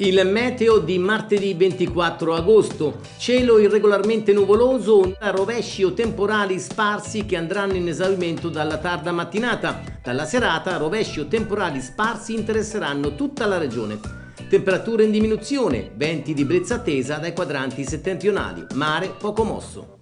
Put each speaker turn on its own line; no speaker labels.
Il meteo di martedì 24 agosto, cielo irregolarmente nuvoloso, rovesci o temporali sparsi che andranno in esaurimento dalla tarda mattinata. Dalla serata rovesci o temporali sparsi interesseranno tutta la regione. Temperature in diminuzione, venti di brezza attesa dai quadranti settentrionali, mare poco mosso.